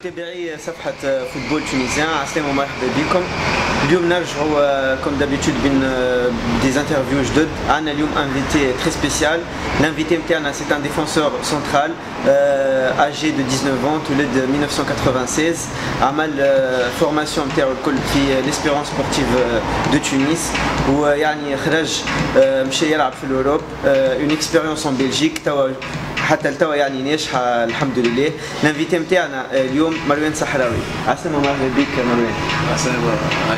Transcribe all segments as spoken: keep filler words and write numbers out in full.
متابعي صفحة فوتبول تونيزيان، عسلامة ومرحبا بكم. اليوم نرجعوا كوم دابيتود بين دي انترفيو جدد. عندنا اليوم انفيتي تري سبيسيال. الانفيتي نتاعنا سي ان ديفونسور سنترال اجي دو تسعطاش ans، تولد ألف وتسعمائة وستة وثمانين، عمل فورماسيون نتاعو الكل في ليسبيرونس سبورتيف دو تونس، ويعني خرج مشى يلعب في الاوروب، اون اكسبيريونس ان بلجيك توا حتى لتوا يعني ناجحه الحمد لله. الانفيتي نتاعنا اليوم مروان صحراوي. عسلامة ومرحبا بك مروان. عسلامة،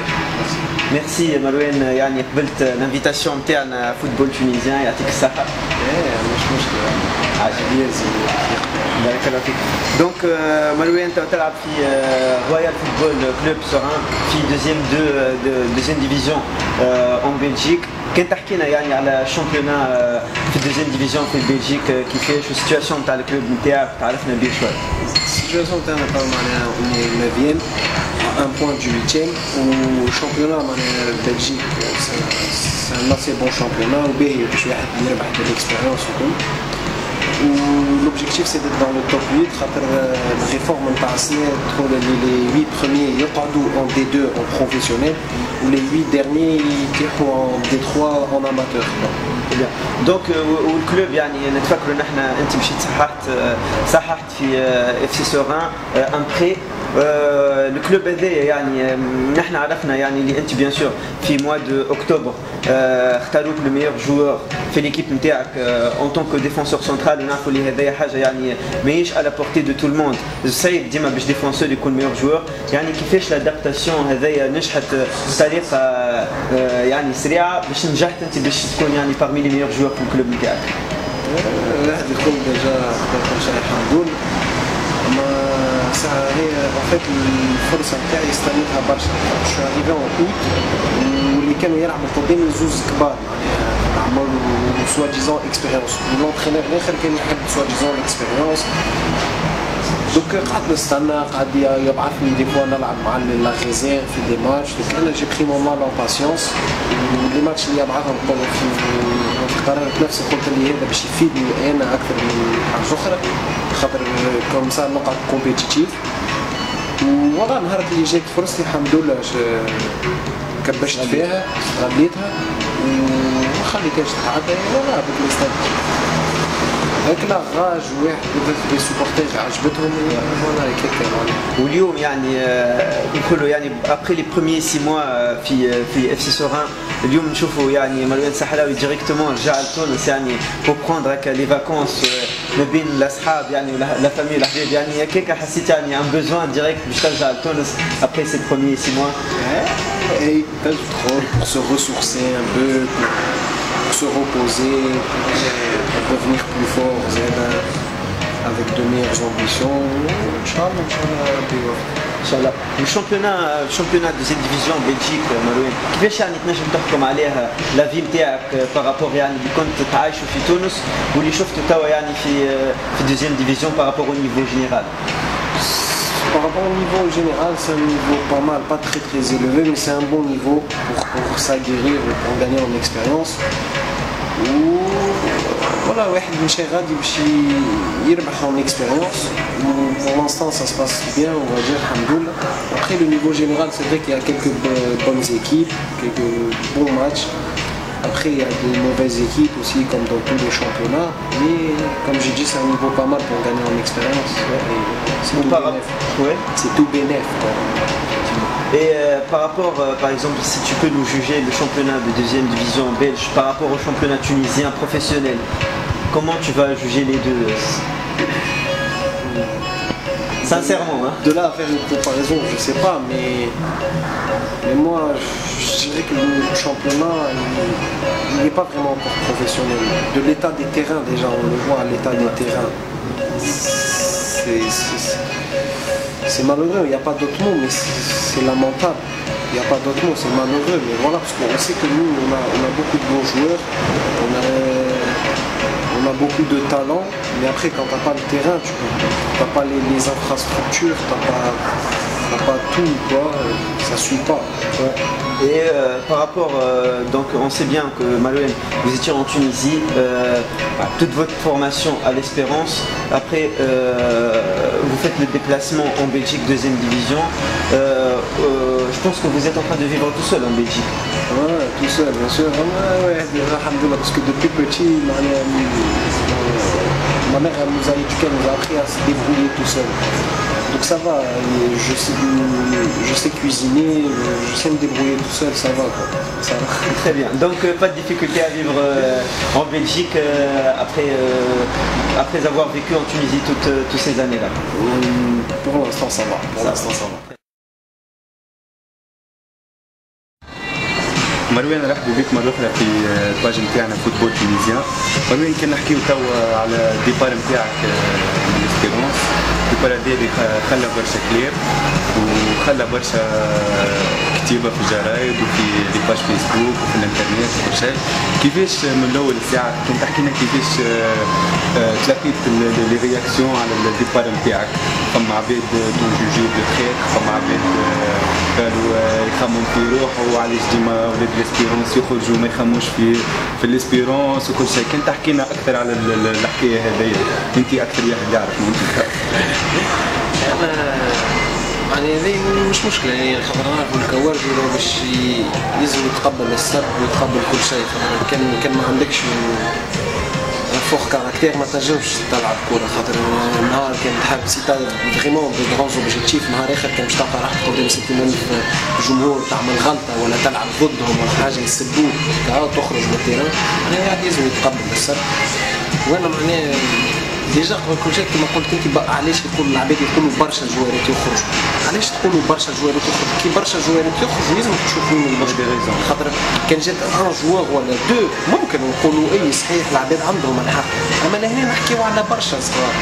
ميرسي مروان، يعني قبلت الانفيتاسيون نتاعنا فوتبول تونيزيان، يعطيك الصحة. ايه مش مشكلة، عاجبني بارك الله فيك. دونك مروان انت تلعب في رويال فوتبول كلوب سوران في دوزيام دو دوزيام ديفيزيون اون بلجيك. كان تحكي لنا يعني على الشامبيونا في الدوزيام ديفيزيون في بلجيك كيفاش، والسيتواسيون تاع الكلوب نتاعك تعرفنا بيه شوية. السيتواسيون تاعنا طبعا معناها اوني نوفيام ان بوان دو ويتيام، والشامبيونا معناها بلجيك سي ان اسي بون شامبيونا وباهي باش واحد يربح دو ليكسبيريونس وكل. L'objectif c'est d'être dans le top huit, خاطر الريفورم نتاع السنة تدخل لي huit premiers يقعدوا en D deux en professionnel و les huit derniers يتيحوا en D trois en amateur. دونك والكلوب يعني نتفكروا ان احنا انت مشيت صححت صححت في اف سي سوران ان بري. الكلوب هذايا يعني نحن عرفنا يعني اللي انت بيان سور في موا دو اكتوبر اختاروك لو ميور جوور في ليكيب نتاعك اون طونك ديفونسور سنترال، ونعرفوا اللي هذايا حاجه يعني ماهيش على بورتي دو تو الموند، صعيب ديما باش ديفونسور يكون ميور جوور. يعني كيفاش لادابتاسيون هذايا نجحت بطريقه يعني سريعه باش نجحت انت باش تكون يعني parmi les meilleurs joueurs في الكلوب نتاعك؟ واحد يقول ديجا كل شيء الحمد لله، اما ساعه هي بفيت الفرصه نتاعي استنيتها برشا. شو اريفي اون اوت واللي كانوا يلعبوا قدامي زوز كبار معناها عملوا سوا ديزون اكسبيريونس، والونترينور الاخر كان يحب سوا ديزون اكسبيريونس. دوك قعدت نستنى، قعد يبعثني دي فوا نلعب مع لا ريزيرف في دي ماتش. دوك انا جي بري مون مال اون باسيونس، ولي ماتش اللي يبعثهم قلت في قررت نفسي، قلت لي هذا باش يفيدني انا اكثر من حاجه اخرى، خاطر كوم سا نقعد كومبيتيتيف. والله نهار اللي جات فرصتي الحمد لله كبشت فيها غليتها وما خليتهاش تتعدى. والله بك الاستاد هيك لا غاج واحد لي سوبورتير عجبتهم وانا هيك. واليوم يعني نقولوا يعني ابري لي بروميي سي موا في في اف سي سوران، اليوم نشوفوا يعني مروان صحراوي ديريكتومون رجع لتونس يعني بو بروندر هكا لي فاكونس ما بين الاصحاب يعني لا فامي والاحباب، يعني هكاك حسيت يعني ان بوزوان ديريكت باش ترجع لتونس ابري سي بروميي سي موا. اي pour se ressourcer un peu, pour se reposer, pour revenir plus fort avec de meilleures ambitions. Inch'Allah, Inch'Allah. ان شاء الله. الشامبيونا الشامبيونا دوزيام ديفيزيون بلجيك مروان، كيفاش يعني تنجم تحكم عليها لافي نتاعك بارابور يعني اللي كنت تعايشوا في تونس واللي شفته توا يعني في في دوزيام ديفيزيون بارابور au niveau général؟ Par rapport au niveau général, c'est un niveau pas mal, pas très très élevé, mais c'est un bon niveau pour, pour s'aguerrir et pour gagner en expérience. Ou voilà, واحد مشى غادي باش يربح en expérience. Pour l'instant, ça se passe bien, on va dire, alhamdoulilah. Après, le niveau général, c'est vrai qu'il y a quelques bonnes équipes, quelques bons matchs. Après, il y a de mauvaises équipes aussi, comme dans tous les championnats. Mais comme j'ai dit, c'est un niveau pas mal pour gagner en expérience. C'est tout bénéf. Ouais. C'est tout bénéf. Et euh, par rapport, euh, par exemple, si tu peux nous juger le championnat de deuxième division belge par rapport au championnat tunisien professionnel, comment tu vas juger les deux? Sincèrement, hein. De là à faire une comparaison, je sais pas, mais, mais moi, je dirais que le championnat, il n'est pas vraiment encore professionnel. De l'état des terrains, déjà, on le voit à l'état des terrains. C'est malheureux, il n'y a pas d'autre mot, mais c'est lamentable. Il n'y a pas d'autre mot, c'est malheureux. Mais voilà, parce qu'on sait que nous, on a, on a beaucoup de bons joueurs, on a, on a beaucoup de talent, mais après, quand tu n'as pas le terrain, tu n'as pas les, les infrastructures, tu n'as pas, pas tout, quoi, ça ne suit pas. Ouais. Et euh, par rapport, euh, donc on sait bien que Malouane, vous étiez en Tunisie, euh, toute votre formation à l'Espérance, après euh, vous faites le déplacement en Belgique, deuxième division. Euh, euh, je pense que vous êtes en train de vivre tout seul en Belgique. Ouais, tout seul, bien sûr. Ouais, alhamdoulilah, parce que depuis petit, ma mère nous a éduqués, nous a appris à se débrouiller tout seul. Donc ça va, je sais, je sais cuisiner, je sais me débrouiller tout seul, ça va quoi. Ça va. Très bien, donc euh, pas de difficulté à vivre euh, en Belgique euh, après, euh, après avoir vécu en Tunisie toutes, euh, toutes ces années-là. Pour l'instant ça va, pour l'instant ça va. مروان رحبوا بك مرة أخرى في الباج نتاعنا فوتبول تونيزيان. مروان كان نحكيو توا على الديبار نتاعك من الاسبيرونس، الديبار هذا اللي خلى برشا كلام وخلى برشا كتيبة في الجرايد وفي لي باج فيسبوك وفي الانترنت وكل شيء. كيفاش من الأول الساعة كنت تحكي لنا كيفاش تلاقيت لي رياكسيون على الديبار نتاعك؟ فما عباد دون جوجي دو تريك، فما عباد قالوا يخمم في روحه وعلاش ديما ولاد الاسبيرونس يخرجوا ما يخموش في في الاسبيرونس وكل شيء. كنت تحكي لنا اكثر على الحكايه هذيا، انت اكثر واحد يعرف منطقه. انا يعني هذه مش مشكله، يعني خاطر نعرف الكوارث باش يلزم يتقبل السب ويتقبل كل شيء. كان كان ما عندكش فوق كاركتير ما تنجمش تلعب كوره، خاطر النهار كان تحب سي فريمون ديغونج اوبجيكتيف، نهار اخر كان باش تلقى روحك قدام ستين ألف جمهور تعمل غلطه ولا تلعب ضدهم ولا حاجه يسبوك تخرج من التيران، يعني واحد لازم يتقبل السب. وانا معناه ديجا قبل كل شيء كما قلت انت بقى علاش يقول العباد يقولوا برشا جوارات يخرجوا؟ علاش تقولوا برشا جوارات يخرجوا؟ كي برشا جوارات يخرجوا لازم تشوفوا من المشكل، خاطر كان جات ان جوار ولا دو ممكن نقولوا اي صحيح العباد عندهم الحق، اما لهنا نحكيو على برشا صغار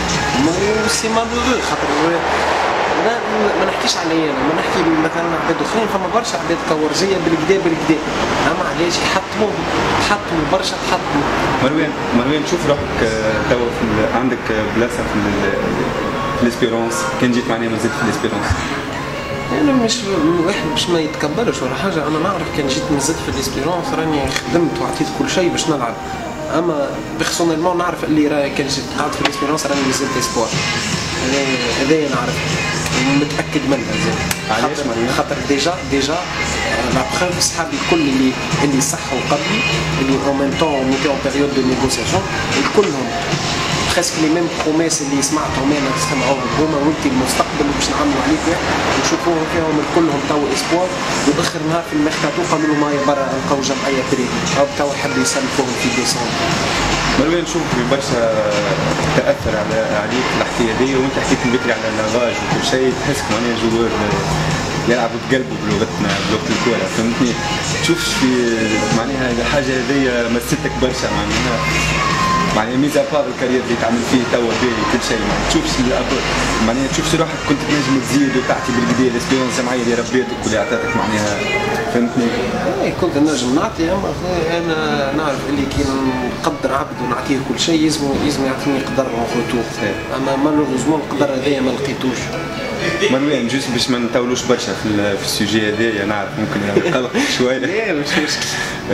سي مالورو. خاطر لا ما نحكيش عليا انا، ما نحكي مثلا عباد اخرين، فما برشا عباد كورجيه بالكدا بالكدا، اما علاش يحطموا يحطموا برشا تحطموا. مروان مروان شوف روحك توا عندك بلاصه في في الاسبيرونس، كان جيت معناها مازلت في الاسبيرونس. انا مش واحد باش ما يتكبرش ولا حاجه، انا نعرف كان جيت مازلت في الاسبيرونس راني خدمت وعطيت كل شيء باش نلعب، اما بيرسونيلمون نعرف اللي راه كان جيت قاعد في الاسبيرونس راني مازلت اسبوار، هذايا نعرف متاكد منها زين. علاش مريم؟ خاطر ديجا ديجا لا بروف صحابي الكل اللي اللي صحوا قبلي اللي اون ميم طون نيتي اون بيريود دو نيغوسياسيون كلهم بريسك لي ميم بروميس اللي سمعتهم انا سمعوهم هما وانت المستقبل باش نعملوا عليك واحد ونشوفوهم فيهم كلهم تو اسبوار، واخر نهار في الميركاتو قالوا لهم هاي برا لقاو جمعيه بري او تو حبوا يسلفوهم في ديسمبر. مروان نشوف برشا تاثر على عليك الحكايه هذيا، وانت حكيت من بكري على لاغاج وكل شيء، تحسك معناها جوار يلعبوا بقلبه بلغتنا بلغه الكوره، فهمتني؟ تشوفش في معناها الحاجه هذيا مستك برشا معناها معناها ميزا بار الكارير اللي تعمل فيه توا باهي كل شيء، ما تشوفش معناها تشوفش روحك كنت تنجم تزيد وتعطي بالقدا الاكسبيرونس معايا اللي ربيتك واللي عطاتك معناها، فهمتني؟ اي كنت نجم نعطي، اما انا نعرف اللي كي نقدر عبد ونعطيه كل شيء يلزم يلزم يعطيني قدر اون روتور، اما مالوغوزمون القدر هذايا ما لقيتوش. مروان جوست باش ما نطولوش برشا في في السوجي هذايا، نعرف ممكن نقلق شويه. لا مش مشكل.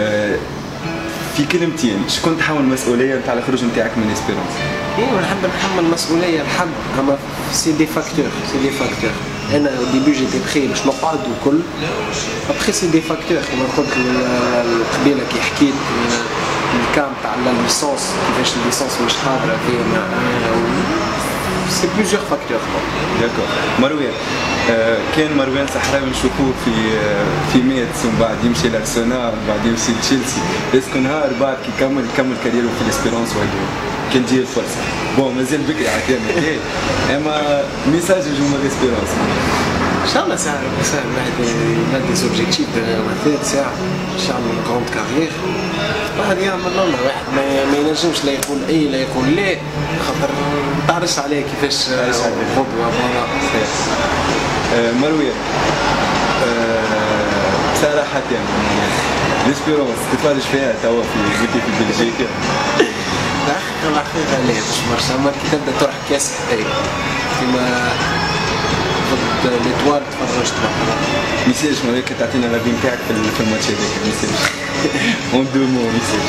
في كلمتين شكون تحمل المسؤوليه نتاع الخروج نتاعك من اسبيرونس؟ ايوا نحب نحمل المسؤوليه الحق، اما سي دي فاكتور سي دي فاكتور انا او ديبي جيتي بخي باش نقعد وكل ابخي سي دي فاكتور كيما قلت قبيله كي حكيت الكام تاع الليسونس كيفاش الليسونس مش حاضره فيها، سي بليزيور فاكتور. داكور مروان، آه كان مروان صحراوي نشوفوه في آه في ميتس ومن بعد يمشي لارسنال بعد يمشي لتشيلسي، اسكو نهار بعد كي يكمل يكمل كاريره في الاسبيرونس ولا كان تجي الفرصه؟ بون مازال بكري على كلامك، اما ميساج الجمهور الاسبيرونس ان شاء الله ساعه ساعه الواحد يبدا دي زوبجيكتيف مثلا ساعه ان شاء الله كروند كارير واحد يعمل الله، واحد ما ينجمش لا يقول اي لا يقول لا، خاطر ما تعرفش عليه كيفاش الخطوه فوالا. مروان صراحه يعني ليسبيرونس تتفرج فيها توا في بيتي في بلجيكا؟ الحقيقه الحقيقه لا مش برشا، اما كي تبدا تروح كاس حتى كيما ليتوال تفرجت معها. ميساج مالك تعطينا لافي نتاعك في الماتش هذاك ميساج اون دو مو ميساج.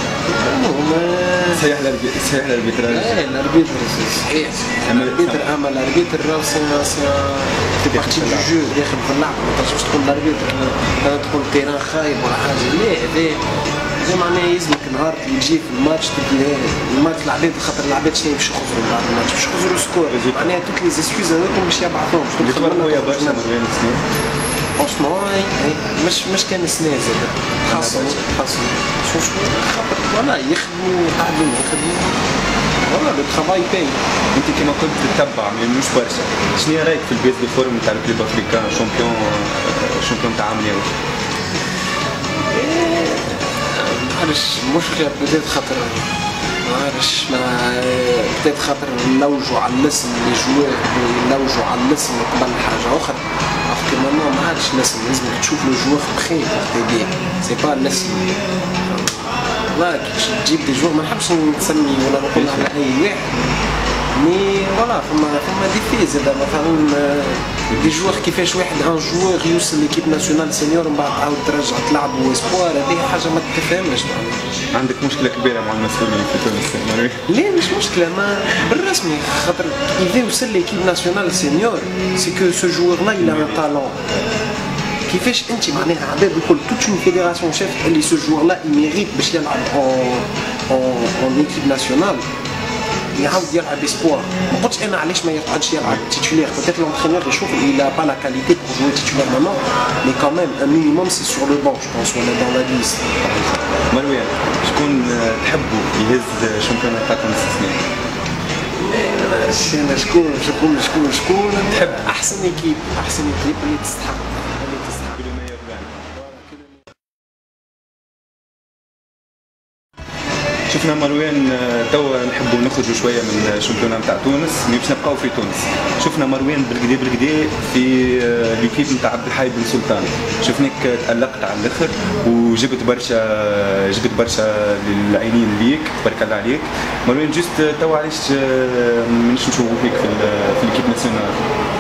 صحيح الاربيتر صحيح الاربيتراج. ايه الاربيتر صحيح الاربيتر اما الاربيتر راهو سي سي في بارتي دو جو داخل في اللعبه ما تنجمش تقول الاربيتر تدخل تيران خايب ولا حاجه لا هذا هذا معناه يلزمك نهار اللي تجي في الماتش تبدا الماتش العباد خاطر العباد شنو باش يخسروا بعد الماتش باش يخسروا سكور معناها توت لي زيسكوز هذوكم باش يبعثوهم باش تدخل يا برشا مروان سنين فرونشمون مش مش كان سنة زاد تحسن تحسن خاطر فوالا يخدموا قاعدين يخدموا فوالا لو ترافاي باي. انت كما كنت تتبع مش برشا شنو رايك في البيز دو فورم تاع الكلوب افريكان شامبيون شامبيون تاع عام اليوم؟ معلش مشكلة بدات خاطر معلش ما بدات خاطر نلوجوا على الاسم لي جوار نلوجوا على الاسم قبل حاجة أخرى que maintenant ما عادش الاسم لازمك تشوف لو جوار بخير تبيع سي با الاسم والله كي تجيب دي جوار ما نحبش نسمي ولا نقول على اي واحد مي فوالا فما فما دي في زاد مثلا دي جوار كيفاش واحد ان جوار يوصل ليكيب ناسيونال سينيور ومن بعد تعاود ترجع تلعبوا اسبوار هذه حاجه ما تفهمش. عندك مشكله كبيره مع المسؤولين في تونس؟ لا مش مشكله ما بالرسمي خاطر اذا وصل ليكيب ناسيونال سينيور سي كو سو جوار لا il a un talent. كيفاش انت معناها عباد الكل توت اون فيديراسيون شافت اللي سو جوار لا يميريت باش يلعب اون اون ايكيب ناسيونال يعاود يلعب اسبوار. ما قلتش انا علاش ما يقعدش يلعب تيتولير بوتيت لونترينور يشوف il a pas la qualité pour jouer titulaire maintenant mais quand même un minimum c'est sur le banc je pense ولا dans la liste. مروان شكون تحبوا يهز شامبيونات تاع تونس السنه؟ انا شكون شكون شكون شكون تحب احسن ايكيب احسن ايكيب اللي تستحق اللي تستحق شفنا مروان توا نحبوا نخرجوا شويه من الشامبيونات نتاع تونس مي باش نبقاو في تونس. شفنا مروان بالكدا بالكدا في ليكيب نتاع عبد الحي بن سلطان شفناك تألقت على الاخر وجبت برشا جبت برشا للعينين ليك تبارك الله عليك. مروان جوست توا علاش مانيش نشوفوا فيك في في ليكيب ناسيونال؟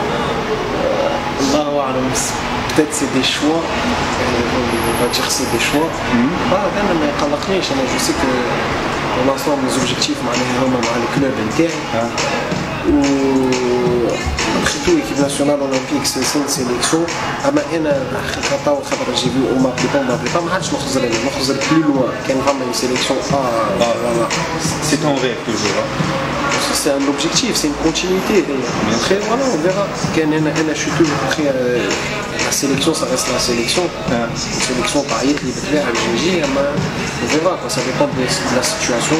الله اعلم peut-être c'est des choix on va dire c'est des choix انا ما يقلقنيش انا جو سي كو pour l'instant mes objectifs معناها هما مع الكلوب نتاعي و خدتو ايكيب ناسيونال اولمبيك سي سي سيليكسيون اما انا حقيقه تو خاطر جي في او ما بلي ما بلي ما عادش نخزر انا نخزر بلو لوان كان فما اون سيليكسيون اه فوالا سي ton rêve toujours. C'est un objectif, c'est une continuité. Après, voilà, on verra. Je suis toujours prêt à la sélection, ça reste la sélection. Une sélection pareille, on verra, quoi. Ça dépend de la situation.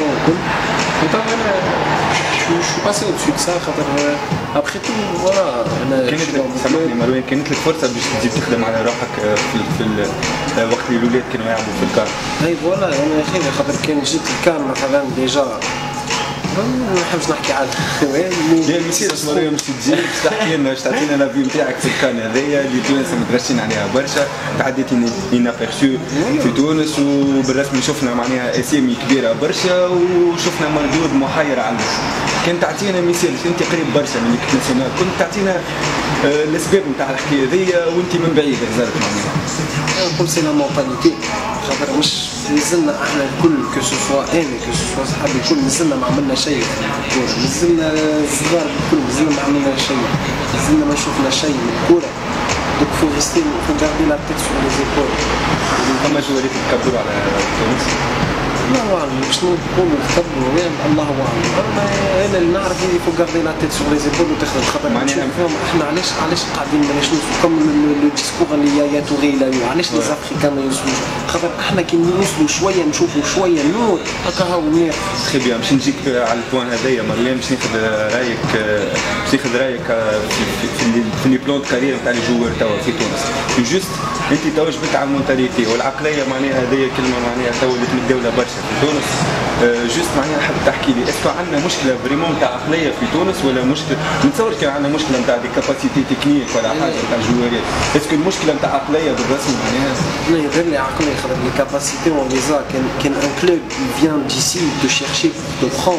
Je suis passé au-dessus de ça. Après tout, voilà. سامحني مروان كانت لك فرصه باش تجي تخدم على روحك في الوقت اللي الولاد كانوا يلعبوا في الكار. اي فوالا انا خير خاطر كان جيت الكار مثلا ديجا ما نحبش نحكي على لا ميساج مريم باش تجي باش تحكي لنا باش تعطينا لافي نتاعك في الكان هذايا اللي تونس متغشين عليها برشا تعديت انابيرسو في تونس وبالرسمي شفنا معناها اسامي كبيره برشا وشفنا مردود محير على كان تعطينا ميساج انت قريب برشا من ليكيب ناسيونال كنت تعطينا الاسباب نتاع الحكايه هذيا وانت من بعيد غزالك معناها. نقول سي لا مونتاليتي خاطر مش مازلنا احنا الكل كو سو سوا انا كو سو سوا صحابي الكل مازلنا ما عملنا شيء في الكوره مازلنا صغار الكل مازلنا ما عملنا شيء مازلنا ما شفنا شيء من الكوره دوك فو ريستي فو غاردي لا تيت سور لي زيبول. فما جواريت تكبروا على تونس؟ الله اعلم باش نقولوا نكبروا الله اعلم اما انا اللي نعرف اللي فو غاردي لا تيت سور لي زيبول وتخدم خاطر معناها فيهم احنا علاش علاش قاعدين بلاش نوصلوا كم لو ديسكور اللي يا توري لا علاش لي زافريكان ما يوصلوش خاطر احنا كي نوصلوا شويه نشوفوا شويه النور هكا هاو منيح. تخي بيان باش نجيك على البوان هذايا مريم باش ناخذ رايك باش ناخذ رايك في في في لي بلون كارير نتاع لي جوار توا في تونس. جوست انت توا جبت على المونتاليتي والعقليه معناها هذايا كلمه معناها توا اللي متداوله برشا في تونس. جوست معناها حاب تحكي لي اسكو عندنا مشكله فريمون تاع عقليه في تونس ولا مشكله ما نتصورش كان عندنا مشكله نتاع دي كاباسيتي تكنيك ولا حاجه نتاع الجوارات اسكو المشكله نتاع عقليه بالرسمي معناها لا غير لي عقليه خاطر لي كاباسيتي اون ليزا كان كان ان كلوب فيان ديسي دو شيرشي دو برون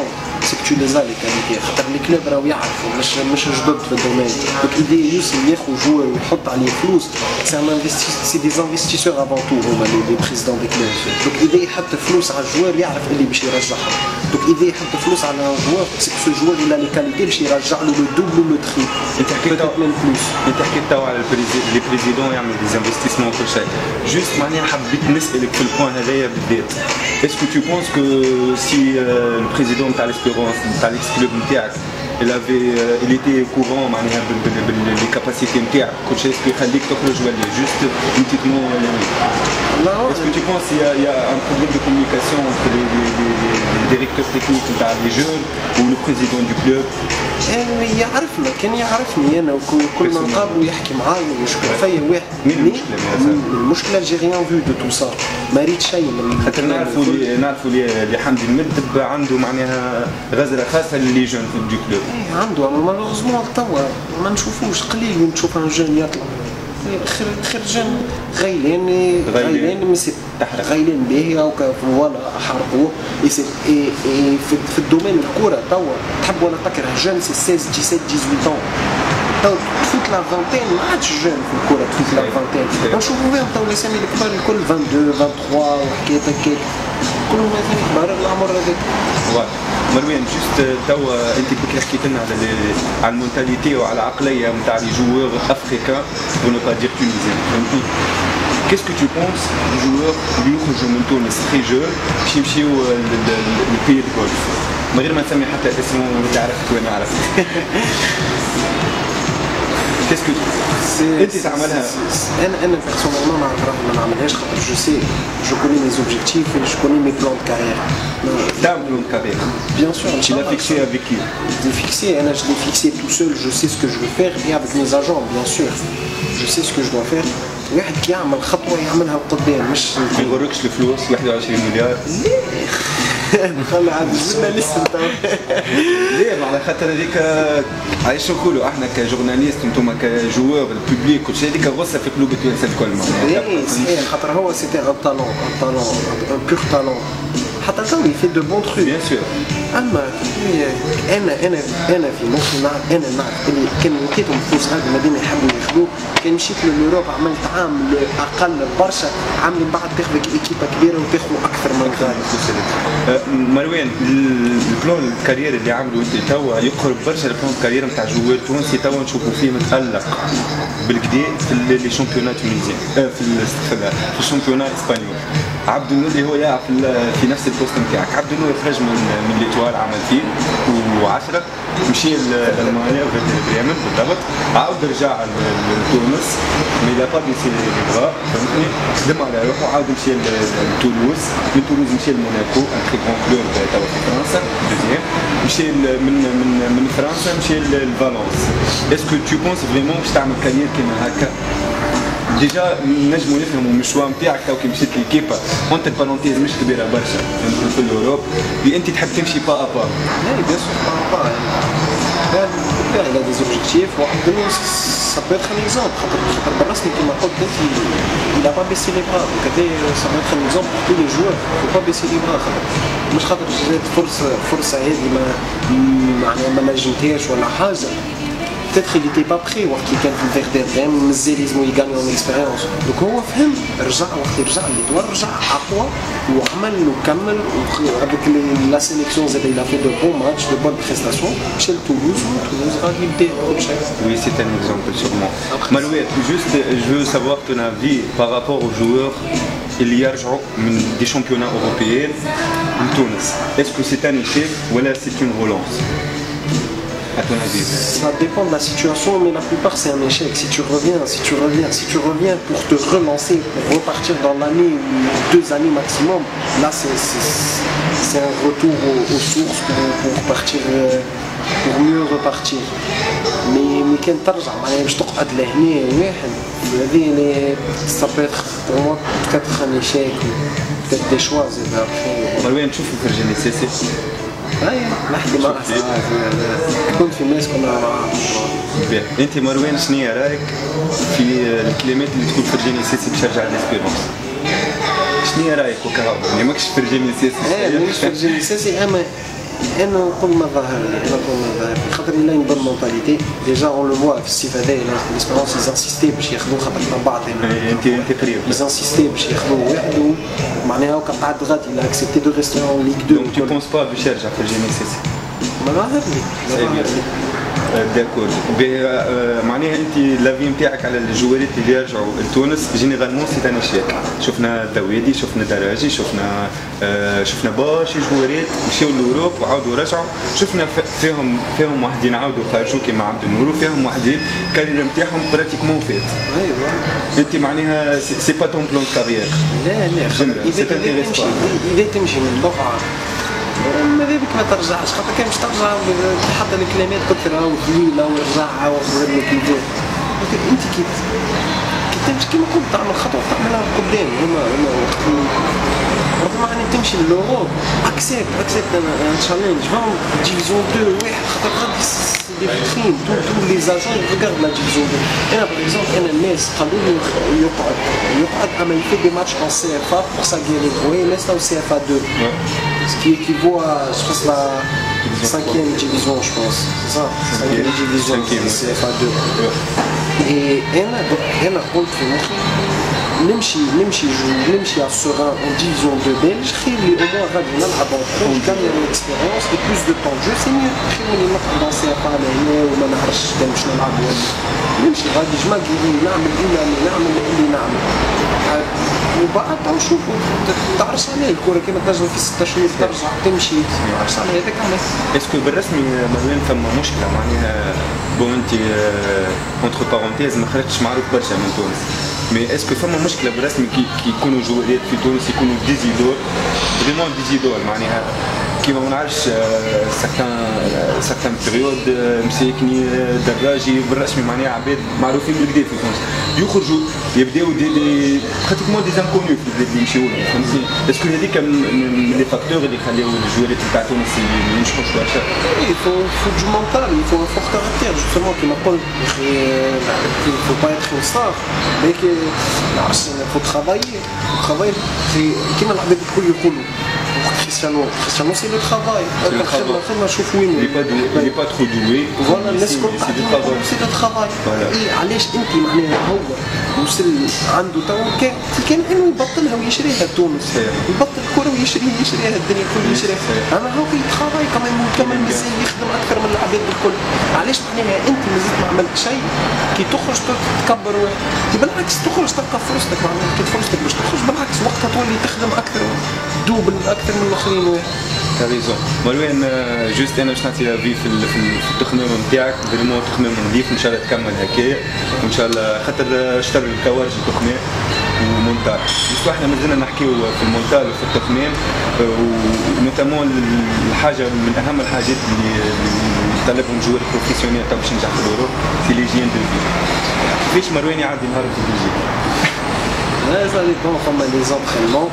سي كو لي زا لي كاليتي خاطر لي كلوب راهو يعرفوا مش مش جدد في الدومين دونك ايدي يوصل ياخذ جوار ويحط عليه فلوس سي ان سي دي انفستيسور افون تو هما لي بريزيدون دي كلوب دونك ايدي يحط فلوس على الجوار يعرف اللي باش يرجعها دونك ايدي يحط فلوس على جوار سي كو سو جوار اللي لي كاليتي باش يرجع له لو دوبل لو تري انت حكيت انت حكيت توا على لي بريزيدون يعملوا دي انفستيسمون وكل شيء جوست معناها حبيت نسالك في البوان هذايا بالذات اسكو تو بونس كو سي البريزيدون تاع ليسبيرونس تاع ليكس كلوب نتاعك il avait il était au courant معناها باللي كاباسيتي نتاعك كل شيء اسكو يخليك تخرج ولا جوست نتيتمون est-ce que tu penses qu'il y, a, il y a un problème de communication entre les, les, les, les directeurs techniques des jeunes ou le président du club يعرفنا كان يعرفني انا وكل ما نقابله يحكي معايا ويشكر فيا واحد مين المشكله؟ المشكله جي ريان فيو دو تو سا ما ريت شيء من خاطر نعرفوا نعرفوا اللي حمدي المدب عنده معناها غزره خاصه للي جون في الكلوب اي عنده مالوزمون توا ما نشوفوش قليل نشوف ان جون يطلع خير خير جون غيلين غيلين مي سي غيلين باهيه فوالا حرقوه في الدومين الكره توا تحب ولا تكره جون سي ستة عشر سبعة عشر تو تفوت لا فانتين ما عادش جون في الكره تفوت لا فانتين نشوفوا فيهم تو الاسامي الكبار الكل اثنين وعشرين ثلاثة وعشرين وحكايات هكاك كلهم اسامي كبار العمر هذاك مروان جوست توا انت كنت حكيت لنا على على المونتاليتي وعلى العقليه نتاع لي جوور افريكان بو نو با دير تونيزيان فهمتني كيسكو تو بونس جوور اللي يخرجوا من تونس تري جون باش يمشيو للبي الجولف من غير ما نسمي حتى اسمه اللي عرفت وانا عرفت كيسكو انت تعملها انا انا بيرسونيلمون ما نعرف ما نعملهاش خاطر جو سي جو كوني مي زوبجيكتيف جو كوني مي بلان دو كارير تعمل بلان دو كارير bien sûr tu l'as fixé avec qui je l'ai fixé انا je l'ai fixé tout seul je sais ce que je veux faire et avec mes agents bien sûr je sais ce que je dois faire واحد كي يعمل خطوه يعملها قدام مش ما يغركش الفلوس واحد وعشرين مليار خلي عاد الجورناليست ليه على خاطر هذيك عايش نقولوا احنا كجورناليست انتم كجوار البوبليك كل شيء هذيك غصه في قلوب التوانسه الكل معناها صحيح خاطر هو سيتي ان طالون ان طالون ان بور طالون حتى تو يفي دو بون تروك بيان سور اما انا انا انا في مخي نعرف انا نعرف اللي كان لقيتهم فلوس هذه المدينه يحبوا ياخذوه كان مشيت للأوروب عملت عام اقل برشا عام من بعد تاخذ ايكيبا كبيره وتاخذ اكثر من ذلك مروان البلان الكارير اللي عملوا انت توا يقرب برشا البلان الكارير نتاع جوار تونسي توا نشوفوا فيه متالق بالكدا في لي شامبيونات تونيزيان في في الشامبيونات الاسبانيول عبد النور اللي هو يلعب في نفس البوست نتاعك عبد النور خرج من من ليتوال عمل فيه وعشرة مشي لالمانيا في بريمن بالضبط عاود رجع لتونس مي لا با بيسي لي بغا فهمتني خدم على روحه عاود مشي لتولوز من تولوز مشي لموناكو ان تري كون كلوب توا في فرنسا دوزيام مشي من من من فرنسا مشي لفالونس اسكو تو بونس فريمون باش تعمل كارير كيما هكا ديجا نجموا نفهموا المشوار نتاعك تو كي مشيت ليكيبا اونت بارونتيز مش كبيره برشا في الاوروب اللي انت تحب تمشي با ا با لا بيان سور با ا با il a des objectifs واحد منهم ça peut être un exemple خاطر خاطر بالرسمي كما قلت انت il a pas baissé les bras donc هذا ça peut être un exemple pour tous les joueurs faut pas baisser les bras خاطر مش خاطر جات فرصه فرصه هذه ما معناها ما نجمتهاش ولا حاجه peut-être il était pas prêt وقت اللي كان في الفيردير مازال لازم يغاني اون اكسبيريونس دونك هو فهم رجع وقت رجع ليتوال رجع اقوى وعمل وكمل افيك لا سيليكسيون زاد il a fait de bons matchs de bonnes prestations مشى لتولوز وتولوز غادي يبدا كل شيء. Oui, c'est un exemple sûrement. Malouet, juste je veux savoir ton avis par rapport aux joueurs اللي يرجعوا من دي شامبيونات اوروبيين لتونس. Est-ce que c'est un échec ولا c'est une relance? À ton avis? Ça dépend de la situation, mais la plupart c'est un échec. Si tu reviens, si tu reviens, si tu reviens pour te relancer, pour repartir dans l'année ou deux années maximum, là c'est un retour aux, aux sources pour, pour repartir, pour mieux repartir. Mais mais quand ترجع معناها باش تقعد لهنا واحد هذه ça peut être pour moi peut-être un échec, peut-être des choix زاد après. مروان نشوفوا في فرجاني ساسي. اي نحكي معها كنت في الناس كنا مع انت مروان شنو رايك في الكلمات اللي تقول فرجاني ساسي باش يرجع ليسبيرونس؟ شنو رايك وكهو؟ يعني ماكش فرجاني ساسي ايه مانيش فرجاني ساسي اما انا نقول ما ظاهر لي انا نقول ما ظاهر لي خاطر الا une bonne mentalité déjà on le voit في الصيف هذايا ليسبيرونس ils insistaient باش ياخذوا خاطر من بعض انت انت قريب ils insistaient باش ياخذوا واحد معناها وقع قعد غادي il a accepté de rester en Ligue deux. Donc tu penses pas باش يرجع في الجي ام اس؟ ما ظاهر لي ما ظاهر لي داكور معناها انت لافي نتاعك على الجوارات اللي يرجعوا لتونس جينيرالمون سي ان اشياء شفنا الدوادي شفنا دراجي شفنا شفنا برشا جوارات مشاو لاوروب وعاودوا رجعوا شفنا فيهم فيهم واحدين عاودوا خرجوا كيما عبد النور وفيهم واحدين الكارير نتاعهم براتيكمون فات. ايوا انت معناها سي با تون بلون كارير. لا لا اذا تمشي اذا تمشي من دفعه ماذا بك ما ترجعش خاطر كان باش ترجع حتى الكلمات كثرة وطويلة ورجعها وخرج لك كيفاش لكن انت كي كي تمشي كيما قلت تعمل خطوة تعملها قدام هما هما وقت ما يعني تمشي للأوروب اكسبت اكسبت ان تشالنج فهم ديفيزيون دو واحد خاطر غادي دي فيترين تو تو لي زاجون ريغارد لا ديفيزيون دو انا باغ اكزومبل انا الناس قالوا لي يقعد يقعد اما يفي دي ماتش ان سي اف ا بور سا غيري وي الناس تاع سي اف ا دو ce qui équivaut à, je pense, la cinquième division, je pense. C'est ça, cinquième division, C F A deux. Et أنا أنا قلت في مخي نمشي نمشي نمشي على السوران en division deux belge خير لي au moins غادي نلعب en pro gagner une expérience et plus de temps de jeu c'est mieux خير من نقعد dans C F A لهنا وما نعرفش كان باش نلعب ولا نمشي غادي جمع نعمل اللي نعمل نعمل اللي نعمل وبعد نشوفوا تعرس عليه الكره كيما تنجم في ستة شهور ترجع تمشي تعرس عليه هذاك علاش. اسكو بالرسمي مروان ثم مشكله معناها بون انت اونتر بارونتيز ما خرجتش معروف برشا من تونس مي اسكو فما مشكله بالرسمي كي يكونوا جوالات في تونس يكونوا ديزيدور فريمون ديزيدور معناها كيما ما نعرفش سكان سكان بريود مساكني دراجي بالرسمي معناها عباد معروفين بالكدا في تونس يخرجوا يبداو دي دي براتيكمون دي انكونيو في البلاد اللي يمشيو لهم فهمتني اسكو هذيك من لي فاكتور اللي يخليو الجوالات نتاع تونس ما ينجحوش برشا. Il faut, faut du mental, il faut un fort caractère justement qui m'appelle il ne faut pas être une star mais il faut travailler il faut travailler كيما العباد الكل يقولوا Cristiano, Cristiano c'est le travail. C'est le travail. Il n'est pas, il est pas trop doué. Voilà, c'est du travail. C'est le travail. إيه علاش أنت معناها هو وصل عنده تو كان كان إنه يبطلها ويشريها تونس. يبطل الكرة ويشريها يشريها الدنيا كلها يشريها. أما هو يتخرج كمان كمان مازال يخدم أكثر من العباد الكل. علاش معناها أنت مازلت ما عملت شيء كي تخرج تكبر واحد. بالعكس تخرج تلقى فرصتك معناها كي فرصتك باش تخرج بالعكس وقتها تولي تخدم أكثر دوبل أكثر من الآخرين واحد. كاريزون مروان جوست انا باش نعطي في في التخمام نتاعك فريمون تخمام نظيف ان شاء الله تكمل هكايا وان شاء الله خاطر شطر الكوارج التخمام ومونتال بس احنا مازلنا نحكيو في المونتال وفي التخمام ونوتامون الحاجه من اهم الحاجات اللي يطلبهم جوار بروفيسيونيل تو باش ينجح في الاورو في ليجيان دو في كيفاش مروان يعدي نهار في بلجيكا؟ لا سا ديبون فما لي زونترينمون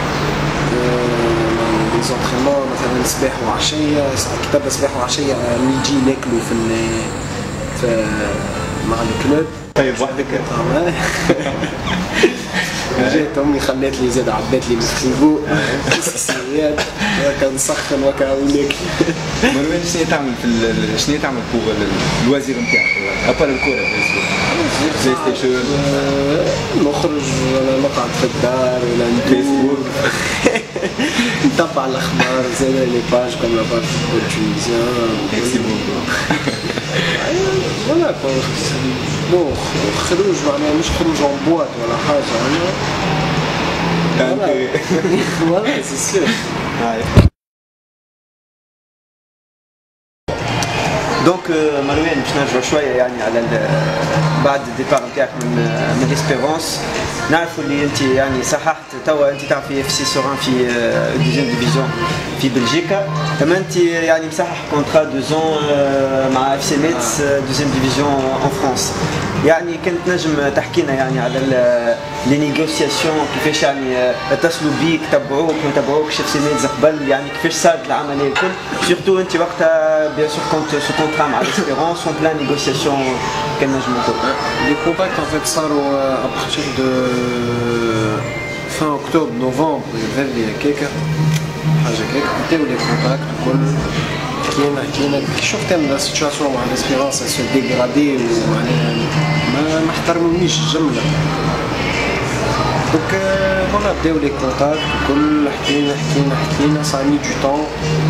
لي زونترينمون مثلا الصباح وعشيه كتاب الصباح وعشيه نيجي ناكلوا في في مع الكلوب. طيب وحدك؟ جات امي خلات لي زاد عبات لي بالفريغو السياد وكا نسخن وكا وناكل. مروان شنو تعمل في شنو تعمل بوغ الوزير نتاعك ابار الكره بلاي ستيشن؟ نخرج ولا نقعد في الدار ولا ندور نتبع الاخبار زاد لي باج كوم لا باج فوتبول تونيزيان. ميرسي بوكو. فوالا بون خروج معناها مش خروج اون بواط ولا حاجه فوالا فوالا سي سير. دونك مروان باش نرجعوا شويه يعني على بعد الديبار نتاعك من من ليسبيرونس نعرفوا اللي انت يعني صححت توا انت تعرف في اف سي سوران في دوزيام ديفيزيون في بلجيكا اما انت يعني مصحح كونترا دو زون مع اف سي ميتس دوزيام ديفيزيون اون فرانس يعني كنت نجم تحكي لنا يعني على لي نيغوسياسيون كيفاش يعني اتصلوا بيك تبعوك ما تبعوكش اف سي ميتس قبل يعني كيفاش صارت العمليه الكل سورتو انت وقتها بيان سور كنت سو كونترا مع ليسبيرونس اون بلان نيغوسياسيون كان نجم نقول. لي كونتاكت ان فيت صاروا ابارتير دو fin octobre novembre vers les هكاكا حاجه هكاك بداو لي كونتاكت وكل حكينا حكينا شفت انا لا سيتواسيون مع ليسبيرونس سو ديغرادي ومعناها ما ما احترمونيش الجمله دونك فوالا بداو لي كونتاكت وكل حكينا حكينا حكينا سا مي دو طون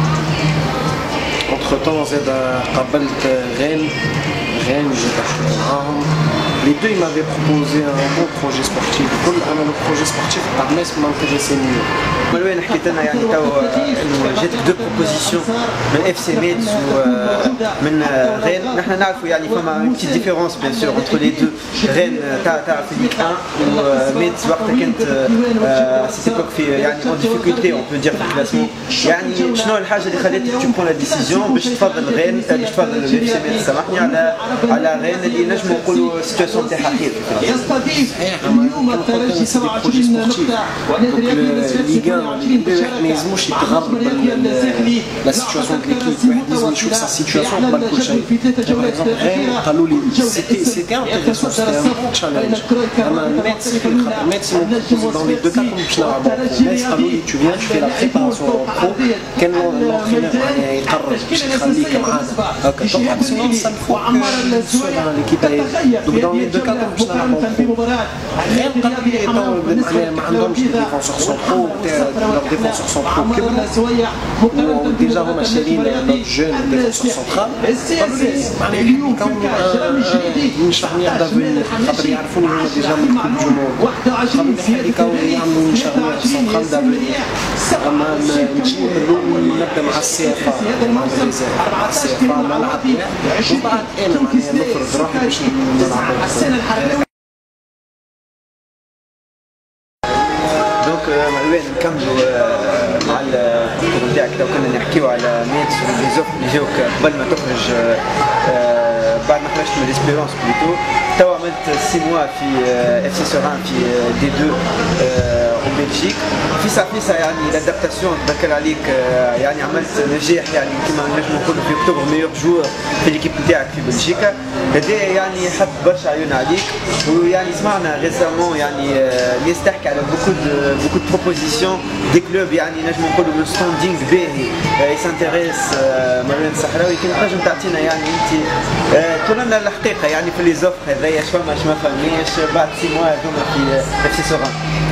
entre temps زاد قابلت غين غين زاد حكيت معاهم les deux ils m'avaient proposé un bon projet sportif كل انا لو بروجي سبورتيف تاع ميس مانتيريسيني مروان حكيت لنا يعني تو انه جاتك دو بروبوزيسيون من اف سي ميتس ومن غين نحن نعرفوا يعني فما اون بتيت ديفيرونس بيان سور انتر لي دو غين تاع تاع في ليغ واحد وميتس وقتها كنت سيت ايبوك في يعني اون ديفيكولتي اون بو دير في الكلاسمون يعني شنو الحاجه اللي خلاتك تو برون لا ديسيزيون باش تفضل غين باش تفضل اف سي ميتس سامحني على على غين اللي نجموا نقولوا السيتواسيون تاعها خير صحيح كما قلت سي دي بروجي سبورتيف ليغ واحد ما يلزموش يتغرب لا سيتواسيون ديال ليكيب واحد لازم يشوف سا سيتواسيون قبل كل شيء باغ اكزومبل غير قالوا لي سيتي سيتي انتيريسون سيتي ان بون تشالنج اما ميتس ميتس دون لي دو كا باش نلعبوا ميتس قالوا لي تو فيان تو في لا بريباراسيون برو كان لونترينور معناها يقرر باش يخليك معانا هكا تقعد سينو نصنفوك سوا ليكيب دونك دون لي دو كا باش نلعبوا غير قالوا لي ما عندهمش دي ديفونسور سونترو leurs défenseurs centraux كبروا ديجا هما شارين لوط جون ديفونسور سنترال نشرح لي دافين خاطر يعرفوني هما ديجا من كل الجمهور قالوا لي كانوا يعملوا شارين سنترال دافين اما نجي نبدا مع السي اف مع الريزيرف مع السي اف نلعب ومن بعد انا نفرض روحي باش نلعب مروان نكملوا مع الكتب نتاعك لو كنا نحكيو على ميتس ولي زوف اللي جاوك قبل ما تخرج بعد ما خرجت من ليسبيرونس بلوتو توا عملت سي موا في اف سي سوران في دي دو او بلجيك فيسا فيسا يعني لادابتاسيون تبارك عليك يعني عملت نجاح يعني كما نجمو نقولوا في اكتوبر ميور جور في ليكيب نتاعك في بلجيكا هذا يعني حب برشا عيون عليك ويعني سمعنا ريسامون يعني الناس تحكي على بوكو دو بوكو دو بروبوزيسيون دي كلوب يعني نجمو نقولوا لو ستاندينغ باهي يسانتيريس مروان الصحراوي كي تنجم تعطينا يعني انت تقول لنا الحقيقه يعني في لي زوفر هذايا شفما شما فهمناش بعد سي موا هذوما في اف سي سوران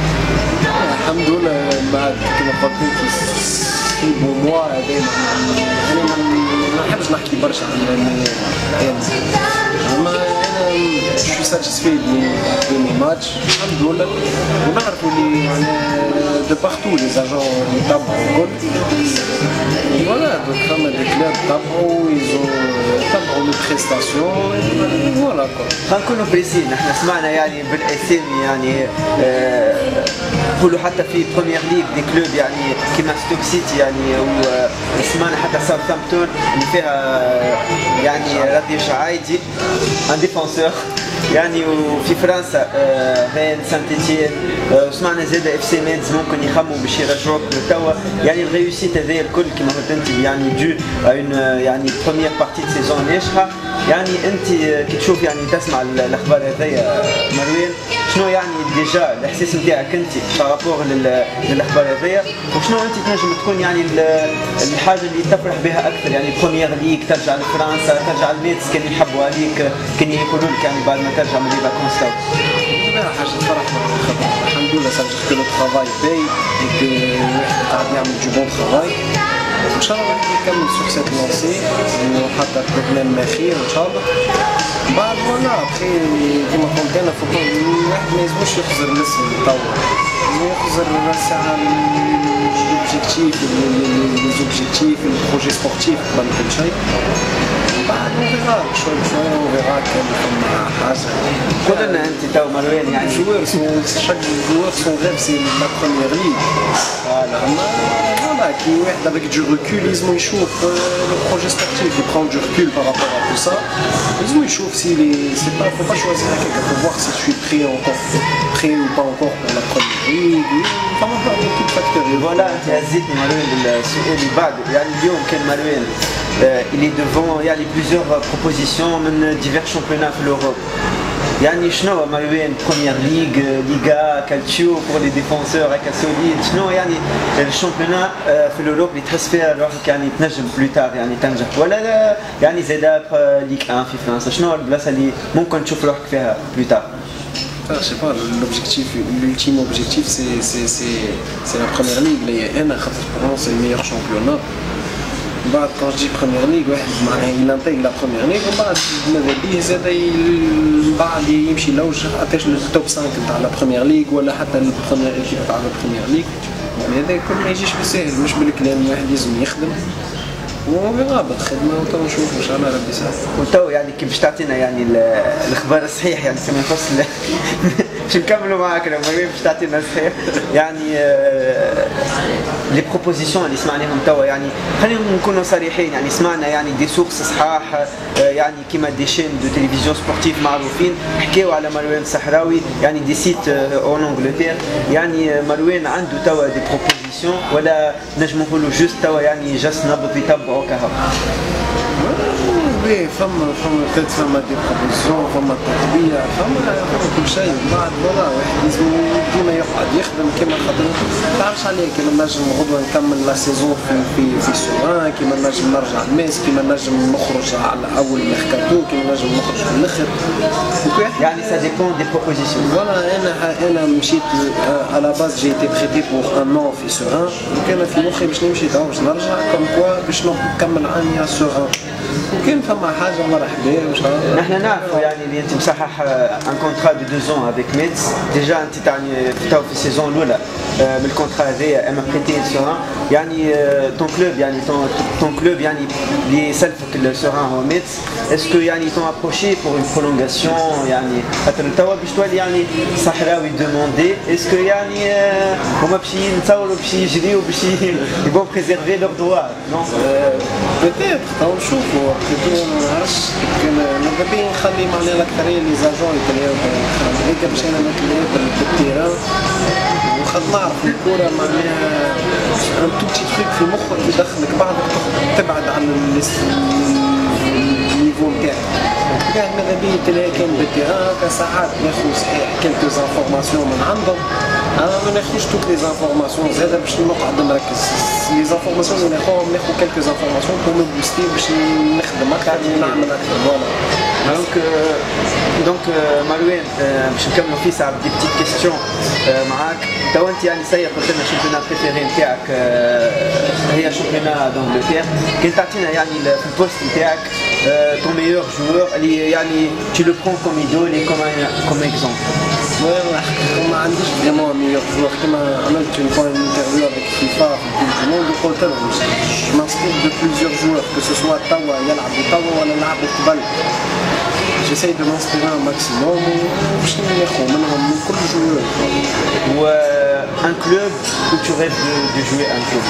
الحمد لله بعد كما قلت لك في بو موا هذا انا ما نحبش نحكي برشا عن اما انا شو ساتيسفي دي ماتش الحمد لله ونعرفوا اللي يعني دو بارتو لي زاجون يتابعوا الكل فوالا دونك فما دي كلاب تابعوا يزو تابعوا لي بريستاسيون فوالا كو خلينا نكونوا بريسين احنا سمعنا يعني بالاسامي يعني نقولوا حتى في بروميير ليغ دي كلوب يعني كيما ستوك سيتي يعني وسمعنا حتى ساوثامبتون اللي فيها يعني راديو شعايدي ان ديفونسور يعني وفي فرنسا غين سانتيتيان وسمعنا زاد اف سي ميدز ممكن يخموا باش يرجعوك توا يعني الريوسيت هذايا الكل كما قلت انت يعني دو اون يعني بروميير بارتي دو سيزون ناجحه يعني انت كي تشوف يعني تسمع الاخبار هذايا مروان شنو يعني ديجا الاحساس نتاعك انت بارابور للاخبار هذايا وشنو انت تنجم تكون يعني الحاجه اللي تفرح بها اكثر يعني بروميير ليغ ترجع لفرنسا ترجع لميتس كان يحبوا عليك كان يقولوا لك يعني بعد ما ترجع من لي فاكونس تاعك حاجه تفرح الحمد لله صافي كو لو ترافاي باي واحد قاعد يعمل جو بون ترافاي ان شاء الله غادي يكمل سوغ سيت لونسي وحتى بروبليم ما خير ان شاء الله بعد فوالا ابخي كيما قلت انا فوق الواحد ما يلزموش يخزر الاسم يطور يخزر ساعه لوبجيكتيف لي زوبجيكتيف البروجي سبورتيف قبل كل شيء بعد نفيغا شوي شوي نفيغا كان فما حاجه قول لنا انت تو مروان يعني جوار سون شاك جوار سون غير سي لا بروميير ليغ فوالا فوالا كي واحد افيك دو ريكول لازم يشوف لو بروجي سبورتيف يبرون دو ريكول بارابور ا تو سا لازم يشوف سي لي سي با فو با شوازير هكاك فو فوار سي سوي بري انكور بري او با انكور بور لا بروميير ليغ فما بوكو دو فاكتور فوالا انت هزيتني مروان للسؤال اللي بعد يعني اليوم كان مروان Euh, il est devant, il y a les plusieurs euh, propositions de divers championnats en Europe. يعني شنو مروان بروميير ليغ ليغا كالتشيو بور لي ديفونسور هكا سوليد شنو يعني الشامبيونات في الاوروب اللي تحس فيها روحك يعني تنجم بلوتار يعني تنجح ولا لا يعني زاد ليغ واحد في فرنسا شنو البلاصه اللي ممكن تشوف روحك فيها بلوتار؟ Je sais pas, l'objectif, l'ultime objectif c'est, c'est, c'est, c'est la première ligue. Là, c'est le meilleur championnat. Bah, quand je dis première ligue, ouais, il intègre la première ligue. Bah, il يمشي là où je le top cinq dans la première ligue ولا حتى la première équipe dans la première ligue. Mais هذا كل ما يجيش بسهل مش بالكلام الواحد لازم يخدم. وفيغا بالخدمه وتو نشوفوا ان شاء الله ربي يسهل. وتو يعني كي باش تعطينا يعني الاخبار الصحيح يعني كما يخص باش نكملوا معاك لو باش تعطينا الصحيح يعني لي بروبوزيسيون اللي سمعناهم توا يعني خلينا نكونوا صريحين يعني سمعنا يعني دي سورس صحاح يعني كيما دي شين دو تلفزيون سبورتيف معروفين حكاو على مروان الصحراوي يعني دي سيت اون انجلتير يعني مروان عنده توا دي بروبوزيسيون ولا نجمو نقولوا جوست توا يعني جاست نبض يتبعوا كهو. وي فما فما بتات فما دي بروبوزيسيون فما تطبيع فما فما كل شيء بعد فوالا واحد لازم ديما يقعد يخدم كيما خاطر ما تعرفش عليه كيما نجم غدوه نكمل لا سيزون في في في سوران كيما نجم نرجع لميس كيما نجم نخرج على اول ميركاتو كيما نجم نخرج في الاخر يعني سا ديبون دي بروبوزيسيون. فوالا انا انا مشيت على باز جي تي بريتي بور ان نون في سوران وكان في مخي باش نمشي تو باش نرجع كوم كوا باش نكمل عامي على سوران وكان فما حاجه مرحبا ان شاء الله. نحن نعرفوا يعني اللي انت مصحح ان كونترا دو دو زون افيك ميتس ديجا انت تعني تو في السيزون الاولى من الكونترا هذايا اما بريتي سوران يعني تون كلوب يعني تون تون كلوب يعني اللي سلفك السوران هو ميتس اسكو يعني تون ابروشي بور اون برولونغاسيون يعني خاطر توا باش تولي يعني صحراوي دوموندي اسكو يعني هما باش نتصوروا باش يجريوا باش يبون بريزيرفي لور دوا نو بيتيت تو نشوفوا بيتيت ما نعرفش كان ماذا بيا نخلي معناها الاكثريه لي زاجون يتلاقاو هيك باش انا نتلاقاو بالتيران وخد نعرف الكوره معناها ان تو بتي تريك في مخك يدخلك بعدك تبعد عن النيفو نتاعك. كان ماذا بيا تلاقي كان بالتيران كساعات ناخذ صحيح كيلكو انفورماسيون من عندهم انا ما ناخذش توت لي انفورماسيون زاده باش نقعد نركز لي انفورماسيون اللي ناخذهم ناخذ كيلكو انفورماسيون بور مو بوستي باش نخدم اكثر ونعمل اكثر فوالا. دونك دونك مروان باش نكملوا في ساعه دي بتيت كيستيون معاك تو انت يعني سير قلت لنا الشامبيونات بريفيري نتاعك هي شامبيونات دونجلتير كي تعطينا يعني في البوست نتاعك ton meilleur joueur اللي يعني tu le prends comme idole et comme comme exemple. والله ما عنديش فريمون ميور جوار كيما عملت اون فوا اون انترفيو افيك فيفا في الكوب دو موند وقلت لهم جو مانسبير دو بليزيور جوار كو سو سوا توا يلعبوا توا ولا لعبوا قبل جيساي دو مانسبير ان ماكسيموم باش ناخذ منهم من كل جوار. و un club où tu rêves de, de jouer un club.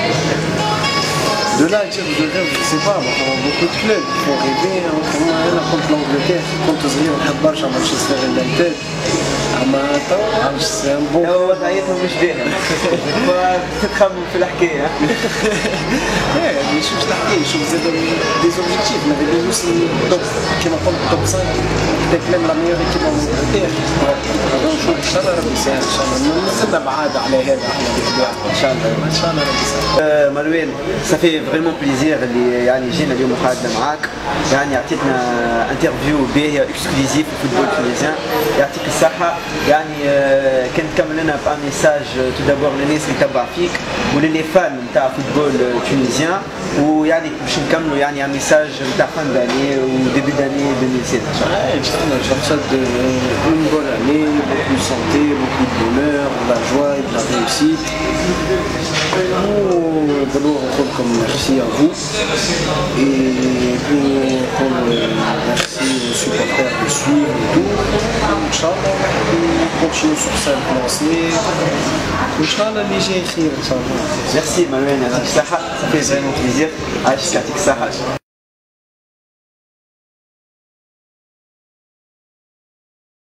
De là à dire je rêve, je sais pas, beaucoup de clubs qui font rêver, انا كنت لانجلتير كنت صغير نحب برشا مانشستر يونايتد اما تو ما عرفتش سي ان بون وضعيتهم مش باهيه تتخمم في الحكايه. ايه شوف الحكايه شوف زاد دي زوبجيكتيف ماذا بيا نوصل توب كيما قلت توب خمسة تاك لام لا ميور ايكيب لانجلتير نشوف ان شاء الله ربي يسهل ان شاء الله مازلنا بعاد على هذا احنا بالطبيعه ان شاء الله ان شاء الله ربي يسهل. مروان صافي فريمون بليزير اللي يعني جينا اليوم قعدنا معاك يعني عطيتنا انترفيو باهيه اكسكلوزيف في الفوتبول التونسيان يعطيك الصحه يعني كان تكمل لنا بان ميساج تو دابور للناس اللي تبع فيك وللي فان نتاع فوتبول تونسيان ويعني باش نكملوا يعني ان ميساج نتاع فان داني وديبي داني ألفين وسبعة ان شاء الله. ان شاء الله je souhaite une bonne année, beaucoup de santé, beaucoup de bonheur, de la joie et de la réussite. D'abord on compte comme merci à vous et puis on merci aux supporters de suivre et tout. Inch'Allah on continue sur cette lancée. Inch'Allah اللي جاي خير ان شاء الله. Merci Manuel, ça fait vraiment plaisir. عايشك يعطيك الصحة.